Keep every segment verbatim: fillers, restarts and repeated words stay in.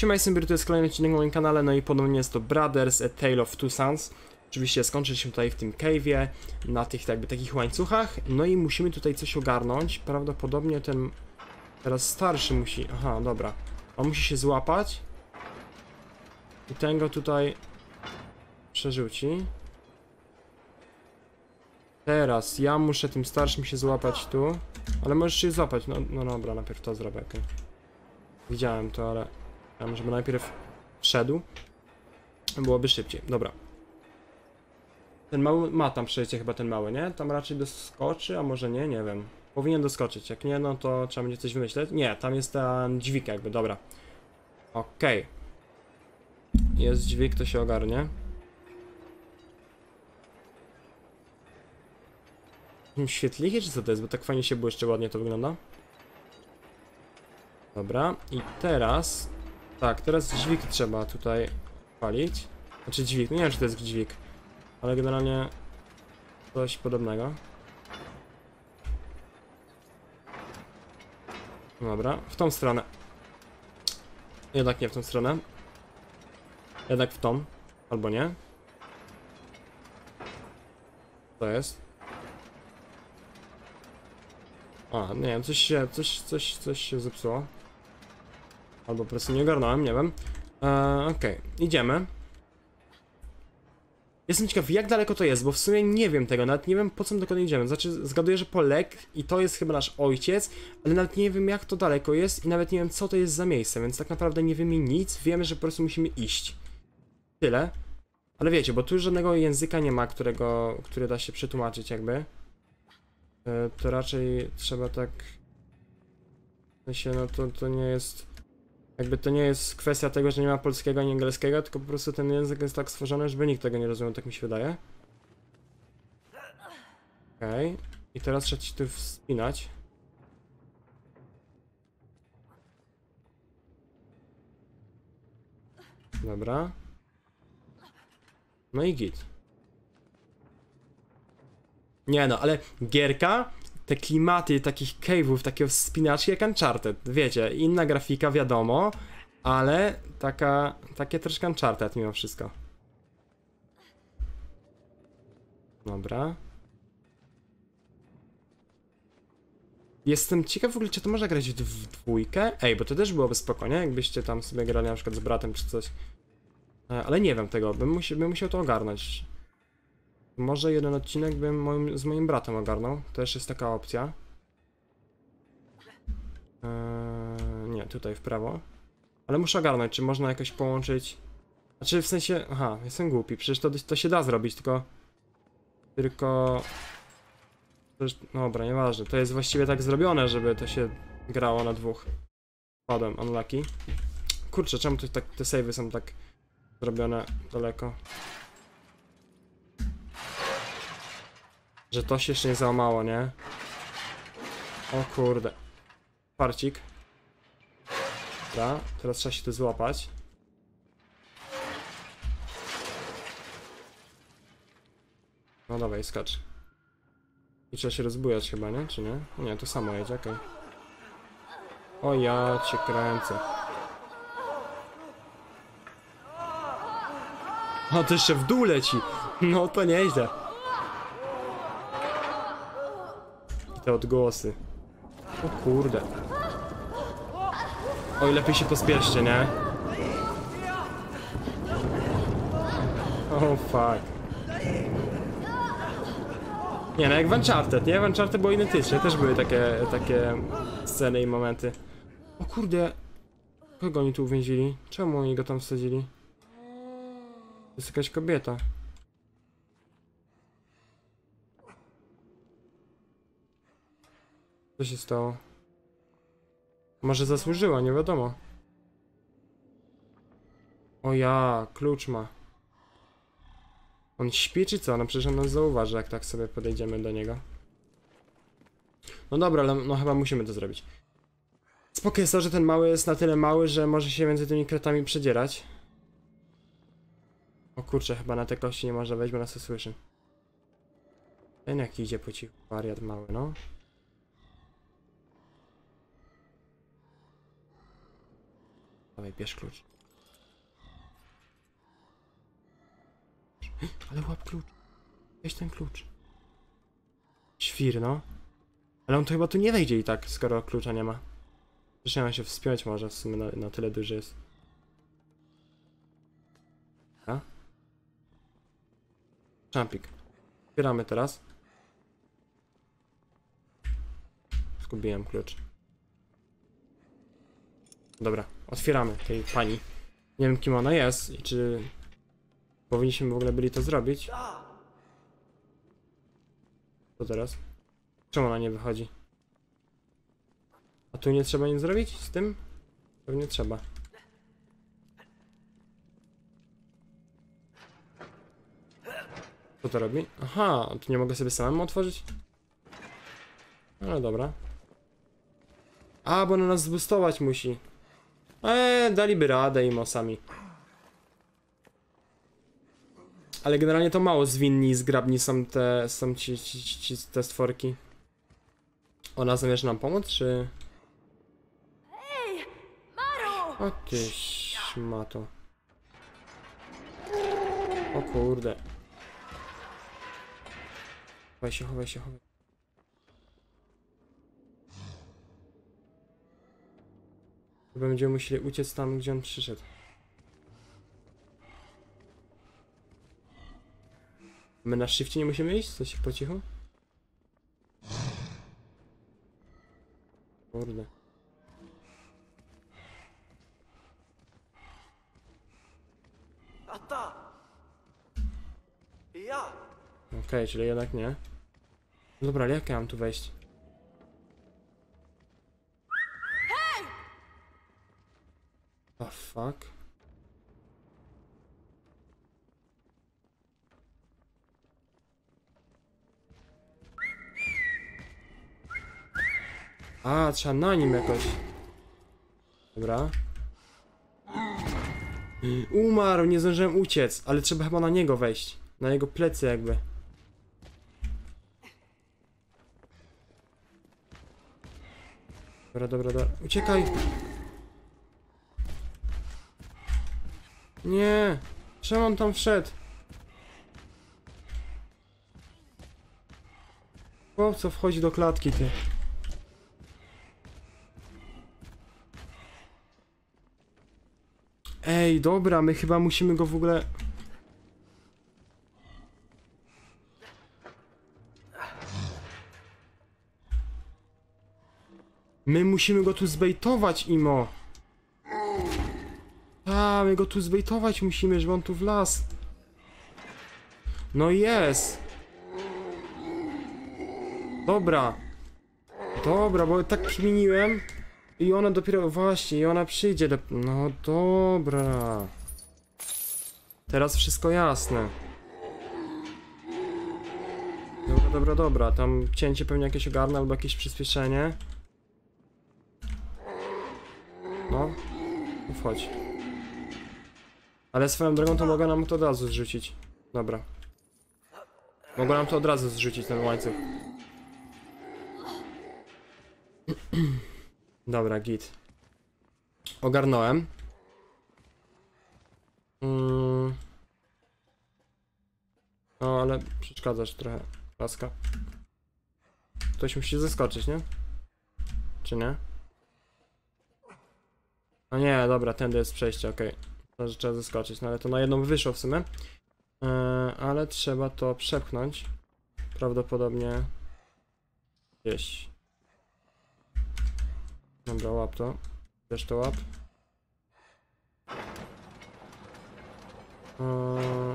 Siema, jestem Biru, to jest kolejny odcinek na moim kanale, no i ponownie jest to Brothers, A Tale of Two Sons. Oczywiście skończyliśmy tutaj w tym cave'ie, na tych jakby takich łańcuchach, no i musimy tutaj coś ogarnąć. Prawdopodobnie ten teraz starszy musi, aha, dobra, on musi się złapać i ten go tutaj przerzuci. Teraz ja muszę tym starszym się złapać tu, ale możesz się złapać, no, no dobra, najpierw to zrobię, okej. Okay. Widziałem to, ale ja żeby najpierw wszedł, byłoby szybciej, dobra. Ten mały ma tam przejście chyba, ten mały, nie? Tam raczej doskoczy, a może nie, nie wiem. Powinien doskoczyć, jak nie, no to trzeba będzie coś wymyśleć. Nie, tam jest ten dźwig jakby, dobra. Okej. Okay. Jest dźwig, to się ogarnie. Świetliki czy co to jest? Bo tak fajnie się błyszczy, ładnie to wygląda. Dobra, i teraz... Tak, teraz dźwig trzeba tutaj palić. Znaczy dźwig, no nie wiem czy to jest dźwig, ale generalnie coś podobnego. Dobra, w tą stronę. Jednak nie w tą stronę. Jednak w tą, albo nie. To jest. A, nie wiem, coś się, coś, coś, coś się zepsuło. Albo po prostu nie ogarnąłem, nie wiem. Eee, Okej, okay. Idziemy. Jestem ciekaw, jak daleko to jest, bo w sumie nie wiem tego, nawet nie wiem po co my dokładnie idziemy. Znaczy, zgaduję, że po lek i to jest chyba nasz ojciec, ale nawet nie wiem jak to daleko jest i nawet nie wiem co to jest za miejsce, więc tak naprawdę nie wiemy nic, wiemy, że po prostu musimy iść. Tyle. Ale wiecie, bo tu żadnego języka nie ma, którego, który da się przetłumaczyć jakby. Eee, to raczej trzeba tak... W sensie, no to, to nie jest... Jakby to nie jest kwestia tego, że nie ma polskiego ani angielskiego, tylko po prostu ten język jest tak stworzony, żeby nikt tego nie rozumiał, tak mi się wydaje. Okej. Okay. I teraz trzeba się tu wspinać. Dobra. No i git. Nie no, ale gierka, te klimaty takich cave'ów, takiego wspinaczki jak Uncharted, wiecie, inna grafika wiadomo, ale taka, takie troszkę Uncharted mimo wszystko. Dobra. Jestem ciekaw w ogóle, czy to można grać w dwójkę? Ej, bo to też byłoby spoko, nie? Jakbyście tam sobie grali na przykład z bratem czy coś. Ale nie wiem tego, bym musiał, bym musiał to ogarnąć. Może jeden odcinek bym moim, z moim bratem ogarnął. Też jest taka opcja. Eee, nie, tutaj w prawo. Ale muszę ogarnąć, czy można jakoś połączyć. Znaczy w sensie... Aha, jestem głupi. Przecież to, to się da zrobić, tylko... Tylko... Przecież, dobra, nieważne. To jest właściwie tak zrobione, żeby to się grało na dwóch. Padłem, unlucky. Kurczę, czemu to, tak, te save'y są tak zrobione daleko? Że to się jeszcze nie załamało, nie? O kurde. Parcik. Dobra, teraz trzeba się tu złapać. No dawaj, skacz. I trzeba się rozbujać chyba, nie? Czy nie? Nie, to samo jedzie, okej. Okay. O ja cię kręcę. O, to jeszcze w dół leci. No to nieźle. Te odgłosy. O kurde. Oj, lepiej się pospieszcie, nie? O fuck. Nie no, jak w Uncharted, nie? W Uncharted było identycznie, też były takie, takie sceny i momenty. O kurde. Kogo oni tu uwięzili? Czemu oni go tam wsadzili? To jest jakaś kobieta. Co się stało? Może zasłużyła, nie wiadomo. O ja, klucz ma. On śpi czy co? No przecież on nas zauważy, jak tak sobie podejdziemy do niego. No dobra, ale no chyba musimy to zrobić. Spoko jest to, że ten mały jest na tyle mały, że może się między tymi kratami przedzierać. O kurczę, chyba na te kości nie można wejść, bo nas to słyszy. Ten jak idzie po cichu, wariat mały, no. Dawaj, bierz klucz. Ale łap klucz. Weź ten klucz. Świr, no. Ale on to chyba tu nie wejdzie i tak, skoro klucza nie ma. Zaczynam się wspiąć może, w sumie na, na tyle duży jest. A? Jumpik. Otwieramy teraz. Zgubiłem klucz. Dobra, otwieramy tej pani. Nie wiem, kim ona jest i czy powinniśmy w ogóle byli to zrobić. Co teraz? Czemu ona nie wychodzi? A tu nie trzeba nic zrobić z tym? Pewnie trzeba. Co to robi? Aha, tu nie mogę sobie samemu otworzyć? No dobra. A, bo ona nas zboostować musi. Eee, daliby radę im sami. Ale generalnie to mało zwinni i zgrabni są te, są ci, ci, ci, te stworki. Ona zamierza nam pomóc, czy... Hej, Maro! O ty szmato. O kurde. Chowaj się, chowaj się, chowaj. Będziemy musieli uciec tam, gdzie on przyszedł. My na shifcie nie musimy iść? Coś po cichu? Kurde. A ta! Ja! Okej, okay, czyli jednak nie. No dobra, ale jak ja mam tu wejść? The fuck? A, trzeba na nim jakoś. Dobra. Umarł, nie zdążyłem uciec, ale trzeba chyba na niego wejść. Na jego plecy jakby. Dobra, dobra, dobra. Uciekaj! Nie! Czemu on tam wszedł? O, co wchodzi do klatki, ty? Ej, dobra, my chyba musimy go w ogóle... My musimy go tu zbejtować, Imo! A, my go tu zbejtować musimy, żeby on tu wlazł. No jest! Dobra. Dobra, bo tak kminiłem. I ona dopiero... Właśnie, i ona przyjdzie do... No dobra. Teraz wszystko jasne. Dobra, dobra, dobra. Tam cięcie pewnie jakieś ogarnę albo jakieś przyspieszenie. No. No wchodź. Ale swoją drogą to mogę nam to od razu zrzucić. Dobra. Mogę nam to od razu zrzucić, ten łańcuch. Dobra, git. Ogarnąłem. Mm. No, ale przeszkadzasz trochę. Laska. Ktoś musi zeskoczyć, nie? Czy nie? No nie, dobra, tędy jest przejście, okej. Okay. To, trzeba zeskoczyć, no ale to na jedną wyszło w sumie. Yy, ale trzeba to przepchnąć. Prawdopodobnie gdzieś. Dobra, łap to. Też to łap. Yy...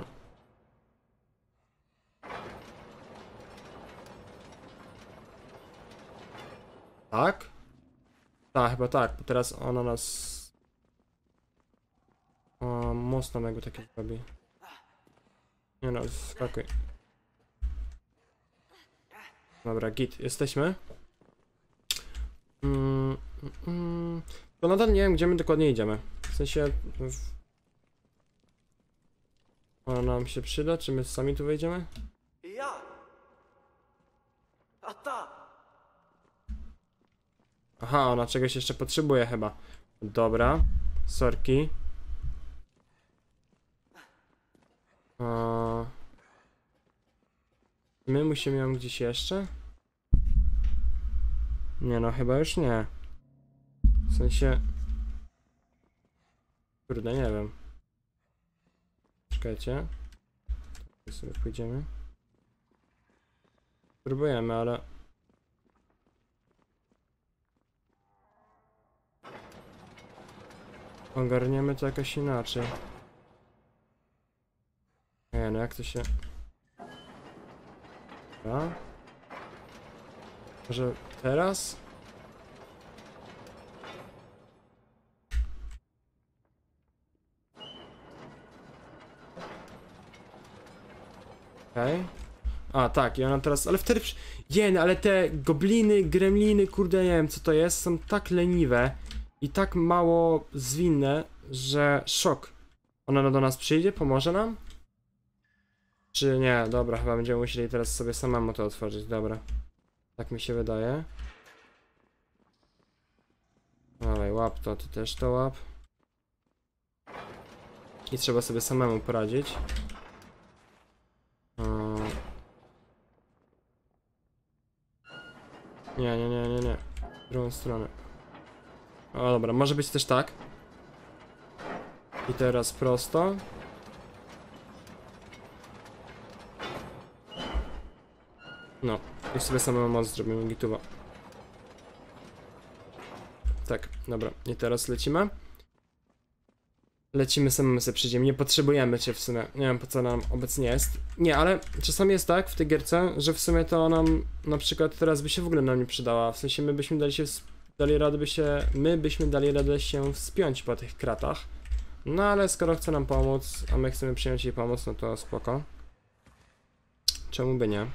Tak? Tak, chyba tak, bo teraz ona nas... O, most nam jakby takie zrobi. Nie no, skakuj. Dobra, git, jesteśmy. Mm, mm, to nadal nie wiem, gdzie my dokładnie idziemy. W sensie... W... Ona nam się przyda, czy my sami tu wejdziemy? Ja! A ta! Aha, ona czegoś jeszcze potrzebuje chyba. Dobra. Sorki. O... My musimy ją gdzieś jeszcze? Nie no, chyba już nie. W sensie... Kurde, nie wiem. Czekajcie. Tu sobie pójdziemy. Próbujemy, ale... Ogarniemy to jakoś inaczej. Nie no, jak to się... Dobra. Może teraz? Okej. Okay. A, tak, i ona teraz... Ale wtedy... Jen, ale te gobliny, gremliny, kurde, nie wiem co to jest, są tak leniwe i tak mało zwinne, że szok. Ona do nas przyjdzie, pomoże nam? Czy nie? Dobra, chyba będziemy musieli teraz sobie samemu to otworzyć, dobra. Tak mi się wydaje. Dawaj, łap to, ty też to łap. I trzeba sobie samemu poradzić. Hmm. Nie, nie, nie, nie, nie. W drugą stronę. O, dobra, może być też tak. I teraz prosto. No, już sobie samemu moc zrobimy gituwa. Tak, dobra, i teraz lecimy. Lecimy samemu sobie przyjdziemy, nie potrzebujemy cię w sumie. Nie wiem po co nam obecnie jest. Nie, ale czasami jest tak w tej gierce, że w sumie to nam na przykład teraz by się w ogóle nam nie przydała. W sensie my byśmy dali się, dali radę by się, my byśmy dali radę się wspiąć po tych kratach. No ale skoro chce nam pomóc, a my chcemy przyjąć jej pomoc, no to spoko. Czemu by nie?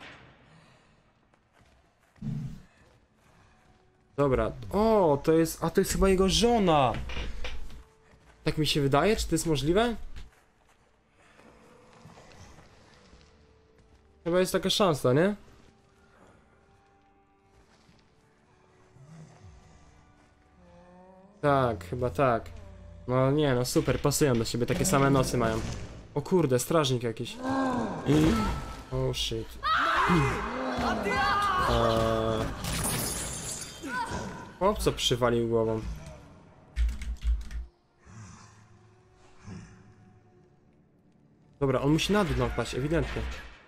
Dobra, o, to jest, a to jest chyba jego żona. Tak mi się wydaje, czy to jest możliwe? Chyba jest taka szansa, nie? Tak, chyba tak. No nie, no super, pasują do siebie, takie same nosy mają. O kurde, strażnik jakiś. Oh shit. Eee... O, co przywalił głową. Dobra, on musi na dół napaść, ewidentnie.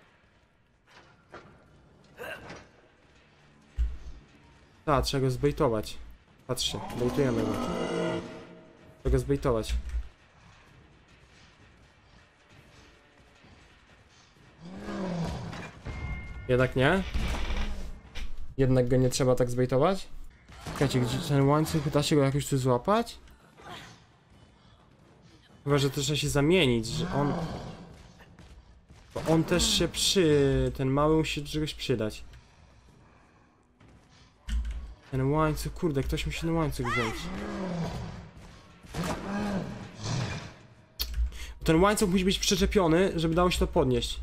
Tak, trzeba go zbejtować. Patrzcie, bejtujemy go. Trzeba go zbejtować. Jednak nie? Jednak go nie trzeba tak zbejtować? Czekajcie, gdzie ten łańcuch, da się go jakoś tu złapać? Chyba, że to trzeba się zamienić, że on... Bo on też się przy... Ten mały musi do czegoś przydać. Ten łańcuch, kurde, ktoś musi ten łańcuch wziąć. Ten łańcuch musi być przyczepiony, żeby dało się to podnieść.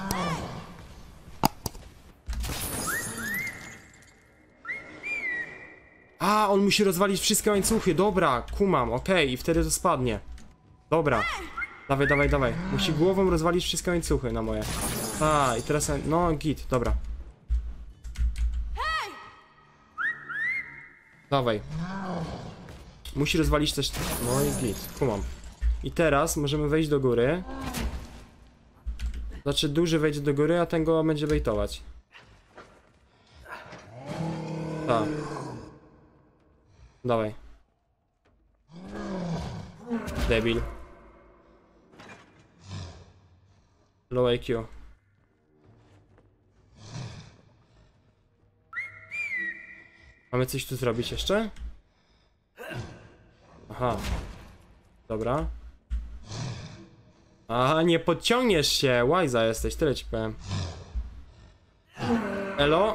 A, on musi rozwalić wszystkie łańcuchy, dobra, kumam, okej, okay, i wtedy to spadnie. Dobra, dawaj, dawaj, dawaj. Musi głową rozwalić wszystkie łańcuchy na moje. A, i teraz, no, git, dobra. Dawaj. Musi rozwalić też, no i git, kumam. I teraz możemy wejść do góry. Znaczy, duży wejdzie do góry, a ten go będzie bejtować. Tak. Dawaj. Debil. Low I Q. Mamy coś tu zrobić jeszcze? Aha. Dobra. Aha, nie podciągniesz się. Łajza jesteś, tyle ci powiem. Elo?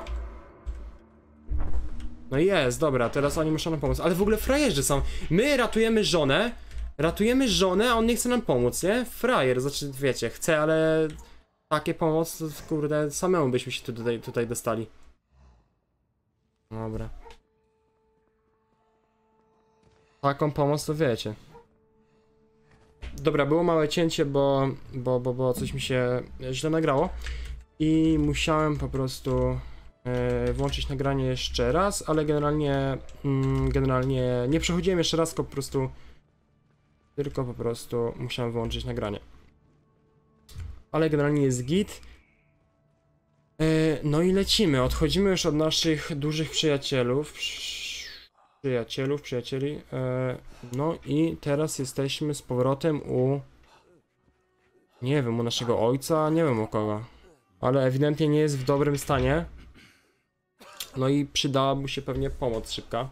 No jest, dobra, teraz oni muszą nam pomóc. Ale w ogóle frajerzy są. My ratujemy żonę. Ratujemy żonę, a on nie chce nam pomóc, nie? Frajer, znaczy wiecie, chce, ale... Takie pomoc, to, kurde, samemu byśmy się tutaj, tutaj dostali. Dobra. taką pomoc to wiecie. Dobra, było małe cięcie, bo, bo, bo, bo coś mi się źle nagrało i musiałem po prostu e, włączyć nagranie jeszcze raz, ale generalnie mm, generalnie nie przechodziłem jeszcze raz, tylko po prostu tylko po prostu musiałem wyłączyć nagranie. Ale generalnie jest git. E, no i lecimy, odchodzimy już od naszych dużych przyjacielów. Przyjacielów, przyjacieli. E, no i teraz jesteśmy z powrotem u... Nie wiem, u naszego ojca, nie wiem u kogo. Ale ewidentnie nie jest w dobrym stanie. No i przydała mu się pewnie pomoc szybka.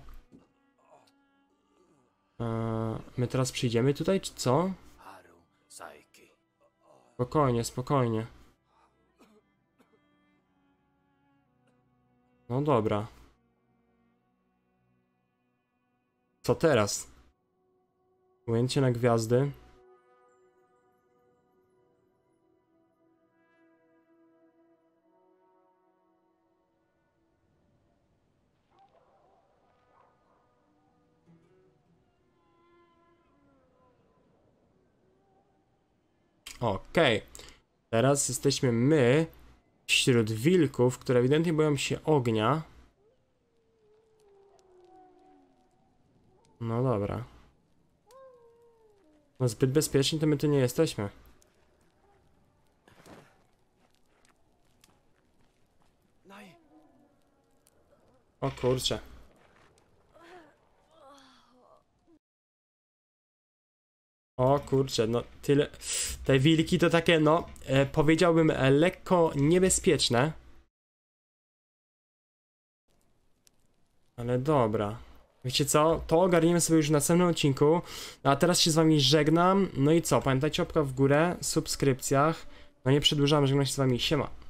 E, my teraz przyjdziemy tutaj, czy co? Spokojnie, spokojnie. No dobra. Co teraz? Ujęcie na gwiazdy. Okej. Okay. Teraz jesteśmy my wśród wilków, które ewidentnie boją się ognia. No dobra. No zbyt bezpieczni to my tu nie jesteśmy. O kurczę. O kurczę, no tyle. Te wilki to takie, no, e, powiedziałbym e, lekko niebezpieczne. Ale dobra. Wiecie co? To ogarniemy sobie już w następnym odcinku. A teraz się z wami żegnam. No i co? Pamiętajcie, łapka w górę, subskrypcjach. No nie przedłużamy, żegnam się z wami. Siema.